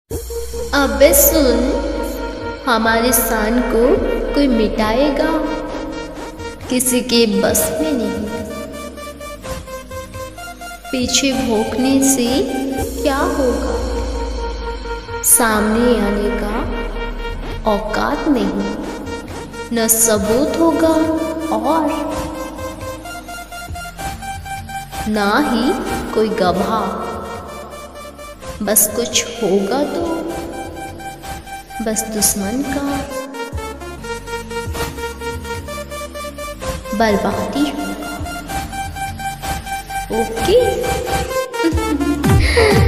अबे सुन, हमारे शान को कोई मिटाएगा किसी के बस में नहीं। पीछे भौंकने से क्या होगा, सामने आने का औकात नहीं, न सबूत होगा और ना ही कोई गवाह। बस कुछ होगा तो बस दुश्मन का बर्बादी होगा। ओके